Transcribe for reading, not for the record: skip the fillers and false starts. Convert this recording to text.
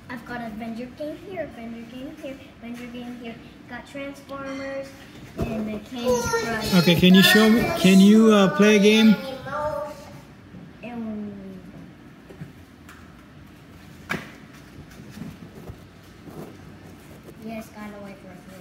I've got Avenger game here, Avenger game here, Avenger game here. Got Transformers and the Candy Crush. Okay, can you show me? Can you play a game? And yes, gotta wait for a few.